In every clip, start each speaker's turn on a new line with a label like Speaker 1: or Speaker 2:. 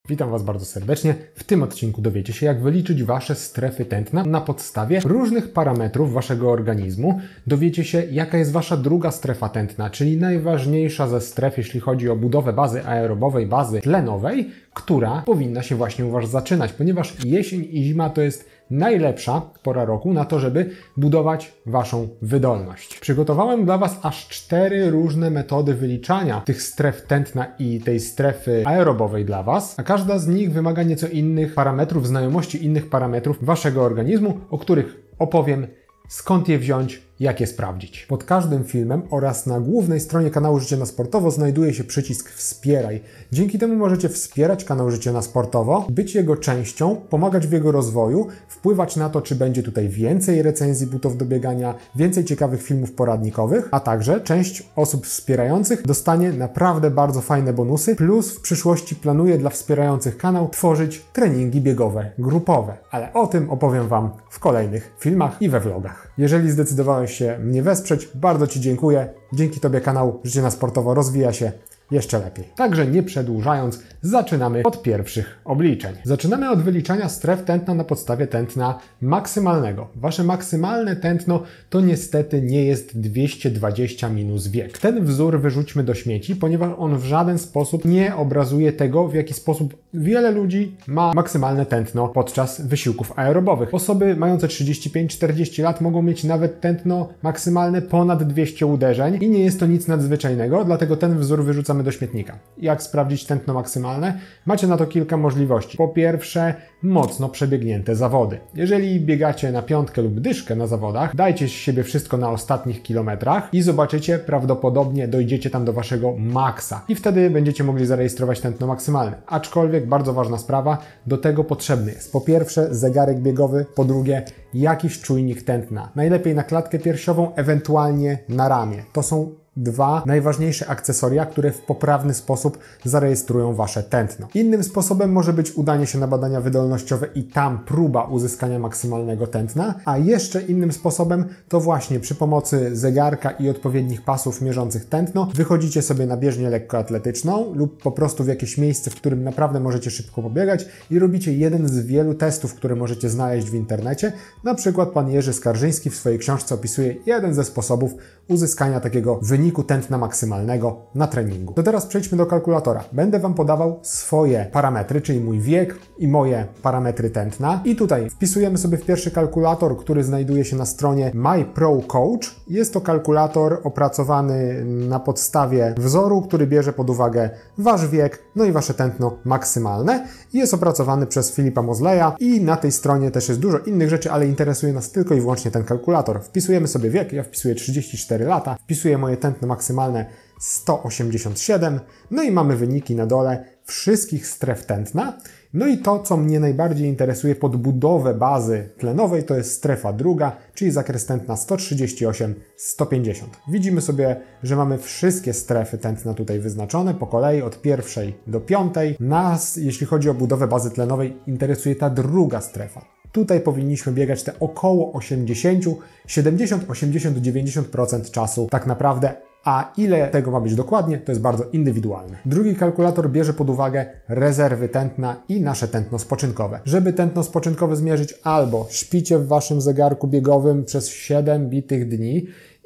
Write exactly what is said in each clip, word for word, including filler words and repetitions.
Speaker 1: Witam Was bardzo serdecznie. W tym odcinku dowiecie się, jak wyliczyć Wasze strefy tętna na podstawie różnych parametrów Waszego organizmu. Dowiecie się, jaka jest Wasza druga strefa tętna, czyli najważniejsza ze stref, jeśli chodzi o budowę bazy aerobowej, bazy tlenowej, która powinna się właśnie u Was zaczynać, ponieważ jesień i zima to jest najlepsza pora roku na to, żeby budować Waszą wydolność. Przygotowałem dla Was aż cztery różne metody wyliczania tych stref tętna i tej strefy aerobowej dla Was, a każda z nich wymaga nieco innych parametrów, znajomości innych parametrów Waszego organizmu, o których opowiem, skąd je wziąć, jak je sprawdzić. Pod każdym filmem oraz na głównej stronie kanału Życie na Sportowo znajduje się przycisk Wspieraj. Dzięki temu możecie wspierać kanał Życie na Sportowo, być jego częścią, pomagać w jego rozwoju, wpływać na to, czy będzie tutaj więcej recenzji butów do biegania, więcej ciekawych filmów poradnikowych, a także część osób wspierających dostanie naprawdę bardzo fajne bonusy, plus w przyszłości planuję dla wspierających kanał tworzyć treningi biegowe grupowe, ale o tym opowiem Wam w kolejnych filmach i we vlogach. Jeżeli zdecydowałeś się mnie wesprzeć, bardzo Ci dziękuję. Dzięki Tobie kanał Życie na Sportowo rozwija się jeszcze lepiej. Także nie przedłużając, zaczynamy od pierwszych obliczeń. Zaczynamy od wyliczania stref tętna na podstawie tętna maksymalnego. Wasze maksymalne tętno to niestety nie jest dwieście dwadzieścia minus wiek. Ten wzór wyrzućmy do śmieci, ponieważ on w żaden sposób nie obrazuje tego, w jaki sposób wiele ludzi ma maksymalne tętno podczas wysiłków aerobowych. Osoby mające trzydzieści pięć czterdzieści lat mogą mieć nawet tętno maksymalne ponad dwieście uderzeń i nie jest to nic nadzwyczajnego, dlatego ten wzór wyrzucamy do śmietnika. Jak sprawdzić tętno maksymalne? Macie na to kilka możliwości. Po pierwsze, mocno przebiegnięte zawody. Jeżeli biegacie na piątkę lub dyszkę na zawodach, dajcie z siebie wszystko na ostatnich kilometrach i zobaczycie, prawdopodobnie dojdziecie tam do waszego maksa i wtedy będziecie mogli zarejestrować tętno maksymalne. Aczkolwiek bardzo ważna sprawa, do tego potrzebny jest po pierwsze zegarek biegowy, po drugie jakiś czujnik tętna. Najlepiej na klatkę piersiową, ewentualnie na ramię. To są dwa najważniejsze akcesoria, które w poprawny sposób zarejestrują Wasze tętno. Innym sposobem może być udanie się na badania wydolnościowe i tam próba uzyskania maksymalnego tętna, a jeszcze innym sposobem to właśnie przy pomocy zegarka i odpowiednich pasów mierzących tętno wychodzicie sobie na bieżnię lekkoatletyczną lub po prostu w jakieś miejsce, w którym naprawdę możecie szybko pobiegać i robicie jeden z wielu testów, które możecie znaleźć w internecie. Na przykład pan Jerzy Skarżyński w swojej książce opisuje jeden ze sposobów uzyskania takiego wyniku tętna maksymalnego na treningu. To teraz przejdźmy do kalkulatora. Będę Wam podawał swoje parametry, czyli mój wiek i moje parametry tętna. I tutaj wpisujemy sobie w pierwszy kalkulator, który znajduje się na stronie My Pro Coach. Jest to kalkulator opracowany na podstawie wzoru, który bierze pod uwagę Wasz wiek, no i Wasze tętno maksymalne. Jest opracowany przez Filipa Mosleya i na tej stronie też jest dużo innych rzeczy, ale interesuje nas tylko i wyłącznie ten kalkulator. Wpisujemy sobie wiek, ja wpisuję trzydzieści cztery lata, wpisuję moje tętno maksymalne sto osiemdziesiąt siedem, no i mamy wyniki na dole wszystkich stref tętna. No i to, co mnie najbardziej interesuje pod budowę bazy tlenowej, to jest strefa druga, czyli zakres tętna sto trzydzieści osiem sto pięćdziesiąt. Widzimy sobie, że mamy wszystkie strefy tętna tutaj wyznaczone po kolei od pierwszej do piątej. Nas, jeśli chodzi o budowę bazy tlenowej, interesuje ta druga strefa. Tutaj powinniśmy biegać te około osiemdziesiąt, siedemdziesiąt, osiemdziesiąt, dziewięćdziesiąt procent czasu tak naprawdę, a ile tego ma być dokładnie, to jest bardzo indywidualne. Drugi kalkulator bierze pod uwagę rezerwy tętna i nasze tętno spoczynkowe. Żeby tętno spoczynkowe zmierzyć, albo śpicie w Waszym zegarku biegowym przez siedem bitych dni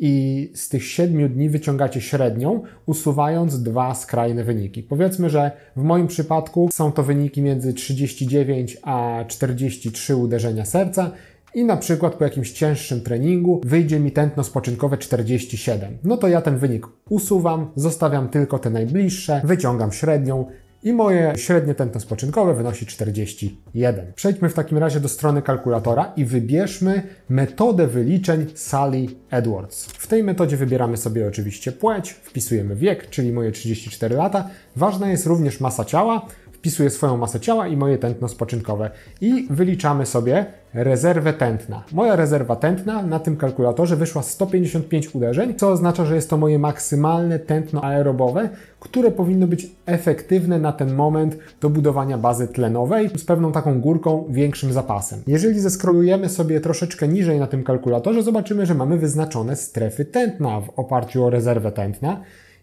Speaker 1: i z tych siedmiu dni wyciągacie średnią, usuwając dwa skrajne wyniki. Powiedzmy, że w moim przypadku są to wyniki między trzydzieści dziewięć a czterdzieści trzy uderzenia serca i na przykład po jakimś cięższym treningu wyjdzie mi tętno spoczynkowe czterdzieści siedem. No to ja ten wynik usuwam, zostawiam tylko te najbliższe, wyciągam średnią i moje średnie tętno spoczynkowe wynosi czterdzieści jeden. Przejdźmy w takim razie do strony kalkulatora i wybierzmy metodę wyliczeń Sally Edwards. W tej metodzie wybieramy sobie oczywiście płeć, wpisujemy wiek, czyli moje trzydzieści cztery lata. Ważna jest również masa ciała. Wpisuję swoją masę ciała i moje tętno spoczynkowe i wyliczamy sobie rezerwę tętna. Moja rezerwa tętna na tym kalkulatorze wyszła sto pięćdziesiąt pięć uderzeń, co oznacza, że jest to moje maksymalne tętno aerobowe, które powinno być efektywne na ten moment do budowania bazy tlenowej z pewną taką górką, większym zapasem. Jeżeli zeskrolujemy sobie troszeczkę niżej na tym kalkulatorze, zobaczymy, że mamy wyznaczone strefy tętna w oparciu o rezerwę tętna.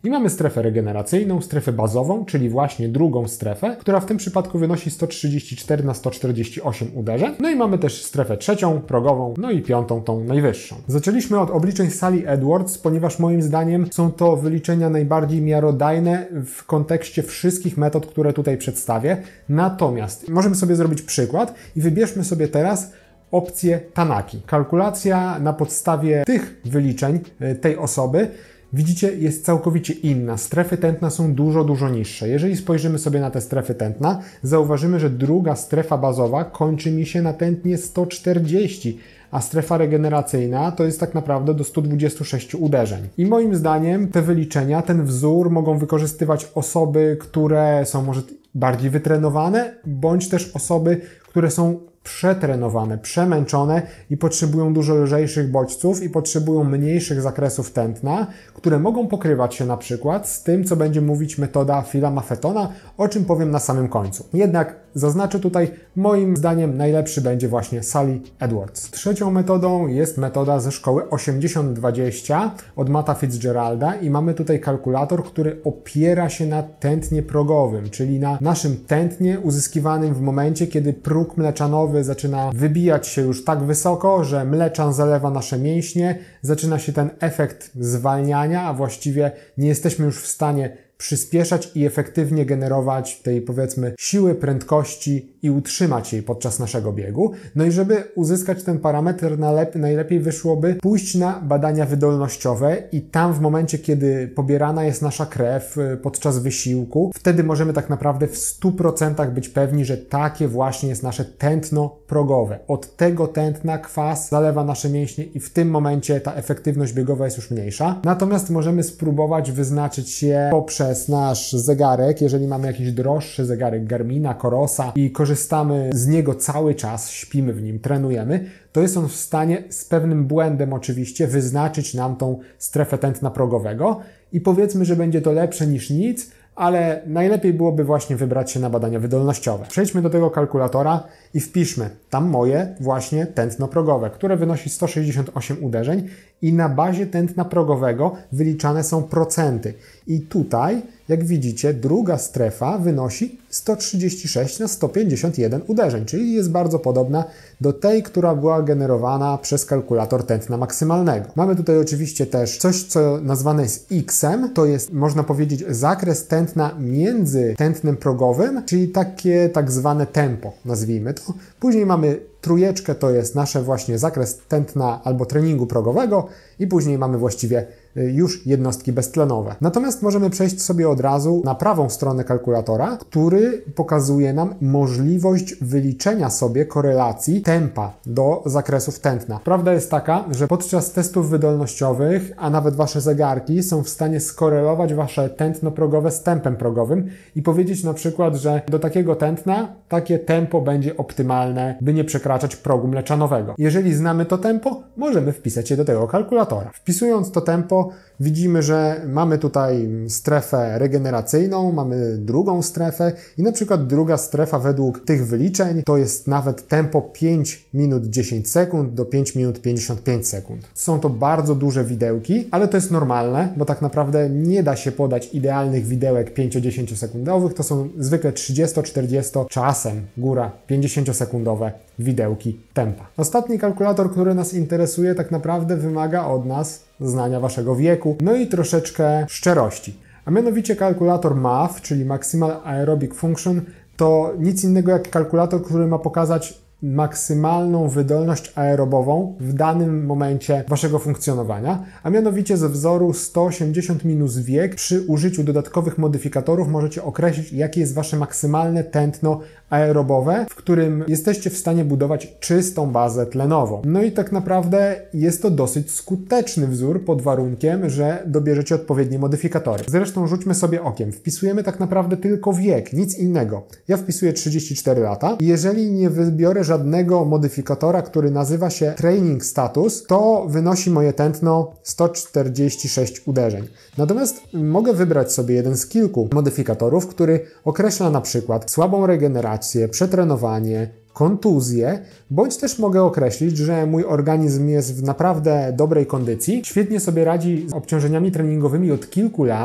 Speaker 1: I mamy strefę regeneracyjną, strefę bazową, czyli właśnie drugą strefę, która w tym przypadku wynosi sto trzydzieści cztery na sto czterdzieści osiem uderzeń. No i mamy też strefę trzecią, progową, no i piątą, tą najwyższą. Zaczęliśmy od obliczeń sali Edwards, ponieważ moim zdaniem są to wyliczenia najbardziej miarodajne w kontekście wszystkich metod, które tutaj przedstawię. Natomiast możemy sobie zrobić przykład i wybierzmy sobie teraz opcję Tanaki. Kalkulacja na podstawie tych wyliczeń tej osoby, widzicie, jest całkowicie inna. Strefy tętna są dużo, dużo niższe. Jeżeli spojrzymy sobie na te strefy tętna, zauważymy, że druga strefa bazowa kończy mi się na tętnie sto czterdzieści, a strefa regeneracyjna to jest tak naprawdę do stu dwudziestu sześciu uderzeń. I moim zdaniem te wyliczenia, ten wzór mogą wykorzystywać osoby, które są może bardziej wytrenowane, bądź też osoby, które są przetrenowane, przemęczone i potrzebują dużo lżejszych bodźców i potrzebują mniejszych zakresów tętna, które mogą pokrywać się na przykład z tym, co będzie mówić metoda Phila Maffetona, o czym powiem na samym końcu. Jednak zaznaczę tutaj, moim zdaniem najlepszy będzie właśnie Sally Edwards. Trzecią metodą jest metoda ze szkoły osiemdziesiąt dwadzieścia od Matta Fitzgeralda i mamy tutaj kalkulator, który opiera się na tętnie progowym, czyli na naszym tętnie uzyskiwanym w momencie, kiedy próg mleczanowy zaczyna wybijać się już tak wysoko, że mleczan zalewa nasze mięśnie, zaczyna się ten efekt zwalniania, a właściwie nie jesteśmy już w stanie przyspieszać i efektywnie generować tej, powiedzmy, siły, prędkości i utrzymać jej podczas naszego biegu. No i żeby uzyskać ten parametr, najlepiej wyszłoby pójść na badania wydolnościowe i tam w momencie, kiedy pobierana jest nasza krew podczas wysiłku, wtedy możemy tak naprawdę w stu procentach być pewni, że takie właśnie jest nasze tętno progowe. Od tego tętna kwas zalewa nasze mięśnie i w tym momencie ta efektywność biegowa jest już mniejsza. Natomiast możemy spróbować wyznaczyć je poprzez nasz zegarek, jeżeli mamy jakiś droższy zegarek Garmina, Corosa i korzystamy z niego cały czas, śpimy w nim, trenujemy, to jest on w stanie z pewnym błędem oczywiście wyznaczyć nam tą strefę tętna progowego i powiedzmy, że będzie to lepsze niż nic, ale najlepiej byłoby właśnie wybrać się na badania wydolnościowe. Przejdźmy do tego kalkulatora i wpiszmy tam moje właśnie tętno progowe, które wynosi sto sześćdziesiąt osiem uderzeń i na bazie tętna progowego wyliczane są procenty. I tutaj, jak widzicie, druga strefa wynosi sto trzydzieści sześć na sto pięćdziesiąt jeden uderzeń, czyli jest bardzo podobna do tej, która była generowana przez kalkulator tętna maksymalnego. Mamy tutaj oczywiście też coś, co nazwane jest X-em, to jest, można powiedzieć, zakres tętna między tętnem progowym, czyli takie tak zwane tempo, nazwijmy to. Później mamy trójeczkę, to jest nasze właśnie zakres tętna albo treningu progowego i później mamy właściwie już jednostki beztlenowe. Natomiast możemy przejść sobie od razu na prawą stronę kalkulatora, który pokazuje nam możliwość wyliczenia sobie korelacji tempa do zakresów tętna. Prawda jest taka, że podczas testów wydolnościowych, a nawet wasze zegarki są w stanie skorelować wasze tętno progowe z tempem progowym i powiedzieć na przykład, że do takiego tętna takie tempo będzie optymalne, by nie przekraczać progu mleczanowego. Jeżeli znamy to tempo, możemy wpisać je do tego kalkulatora. Wpisując to tempo, widzimy, że mamy tutaj strefę regeneracyjną, mamy drugą strefę i na przykład druga strefa według tych wyliczeń to jest nawet tempo pięć minut dziesięć sekund do pięć minut pięćdziesiąt pięć sekund. Są to bardzo duże widełki, ale to jest normalne, bo tak naprawdę nie da się podać idealnych widełek pięcio-dziesięciosekundowych, to są zwykle trzydziesto-czterdziesto, czasem góra pięćdziesięciosekundowe widełki tempa. Ostatni kalkulator, który nas interesuje, tak naprawdę wymaga od nas znania waszego wieku, no i troszeczkę szczerości. A mianowicie kalkulator M A F, czyli Maximal Aerobic Function, to nic innego jak kalkulator, który ma pokazać maksymalną wydolność aerobową w danym momencie waszego funkcjonowania, a mianowicie ze wzoru sto osiemdziesiąt minus wiek przy użyciu dodatkowych modyfikatorów możecie określić, jakie jest wasze maksymalne tętno aerobowe, w którym jesteście w stanie budować czystą bazę tlenową. No i tak naprawdę jest to dosyć skuteczny wzór pod warunkiem, że dobierzecie odpowiednie modyfikatory. Zresztą rzućmy sobie okiem. Wpisujemy tak naprawdę tylko wiek, nic innego. Ja wpisuję trzydzieści cztery lata i jeżeli nie wybiorę żadnego modyfikatora, który nazywa się Training Status, to wynosi moje tętno sto czterdzieści sześć uderzeń. Natomiast mogę wybrać sobie jeden z kilku modyfikatorów, który określa na przykład słabą regenerację, przetrenowanie, kontuzję, bądź też mogę określić, że mój organizm jest w naprawdę dobrej kondycji, świetnie sobie radzi z obciążeniami treningowymi od kilku lat,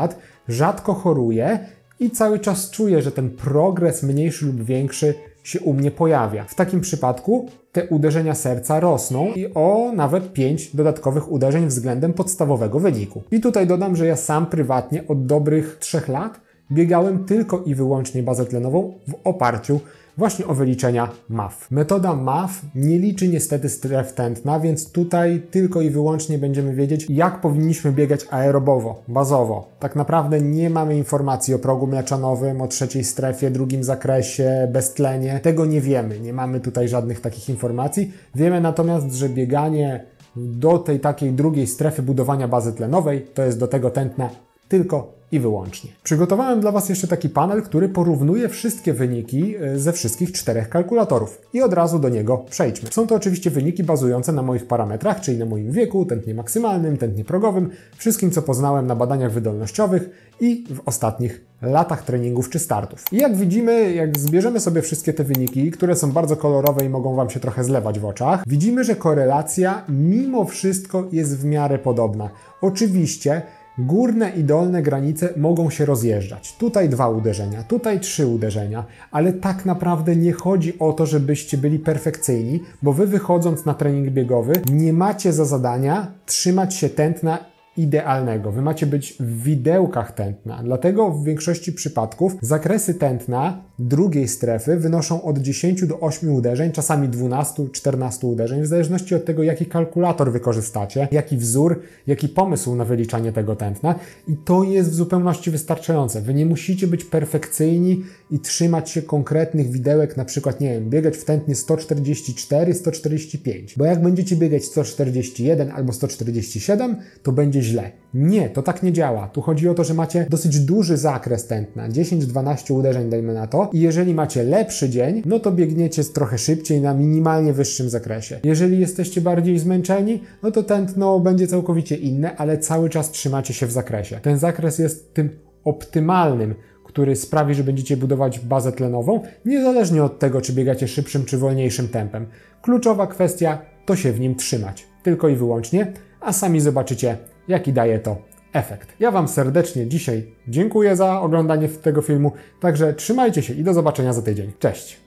Speaker 1: rzadko choruję i cały czas czuję, że ten progres mniejszy lub większy się u mnie pojawia. W takim przypadku te uderzenia serca rosną i o nawet pięć dodatkowych uderzeń względem podstawowego wyniku. I tutaj dodam, że ja sam prywatnie od dobrych trzech lat biegałem tylko i wyłącznie bazę tlenową w oparciu właśnie o wyliczenia M A F. Metoda M A F nie liczy niestety stref tętna, więc tutaj tylko i wyłącznie będziemy wiedzieć, jak powinniśmy biegać aerobowo, bazowo. Tak naprawdę nie mamy informacji o progu mleczanowym, o trzeciej strefie, drugim zakresie, beztlenie. Tego nie wiemy, nie mamy tutaj żadnych takich informacji. Wiemy natomiast, że bieganie do tej takiej drugiej strefy budowania bazy tlenowej to jest do tego tętna tylko i wyłącznie. Przygotowałem dla Was jeszcze taki panel, który porównuje wszystkie wyniki ze wszystkich czterech kalkulatorów i od razu do niego przejdźmy. Są to oczywiście wyniki bazujące na moich parametrach, czyli na moim wieku, tętnie maksymalnym, tętnie progowym, wszystkim co poznałem na badaniach wydolnościowych i w ostatnich latach treningów czy startów. I jak widzimy, jak zbierzemy sobie wszystkie te wyniki, które są bardzo kolorowe i mogą Wam się trochę zlewać w oczach, widzimy, że korelacja mimo wszystko jest w miarę podobna. Oczywiście górne i dolne granice mogą się rozjeżdżać. Tutaj dwa uderzenia, tutaj trzy uderzenia, ale tak naprawdę nie chodzi o to, żebyście byli perfekcyjni, bo Wy wychodząc na trening biegowy nie macie za zadania trzymać się tętna idealnego. Wy macie być w widełkach tętna. Dlatego w większości przypadków zakresy tętna drugiej strefy wynoszą od dziesięciu do ośmiu uderzeń, czasami dwunastu czternastu uderzeń, w zależności od tego, jaki kalkulator wykorzystacie, jaki wzór, jaki pomysł na wyliczanie tego tętna i to jest w zupełności wystarczające. Wy nie musicie być perfekcyjni i trzymać się konkretnych widełek, na przykład, nie wiem, biegać w tętnie sto czterdzieści cztery sto czterdzieści pięć, bo jak będziecie biegać sto czterdzieści jeden albo sto czterdzieści siedem, to będzie źle. Nie, to tak nie działa. Tu chodzi o to, że macie dosyć duży zakres tętna, dziesięć dwanaście uderzeń dajmy na to i jeżeli macie lepszy dzień, no to biegniecie trochę szybciej na minimalnie wyższym zakresie. Jeżeli jesteście bardziej zmęczeni, no to tętno będzie całkowicie inne, ale cały czas trzymacie się w zakresie. Ten zakres jest tym optymalnym, który sprawi, że będziecie budować bazę tlenową, niezależnie od tego, czy biegacie szybszym czy wolniejszym tempem. Kluczowa kwestia to się w nim trzymać, tylko i wyłącznie, a sami zobaczycie, jaki daje to efekt. Ja Wam serdecznie dzisiaj dziękuję za oglądanie tego filmu, także trzymajcie się i do zobaczenia za tydzień. Cześć!